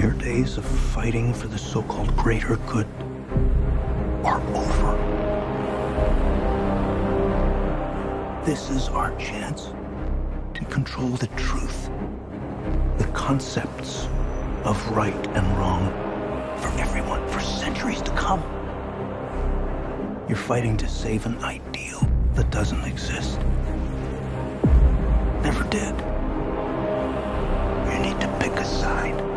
Your days of fighting for the so-called greater good are over. This is our chance to control the truth, the concepts of right and wrong for everyone for centuries to come. You're fighting to save an ideal that doesn't exist. Never did. You need to pick a side.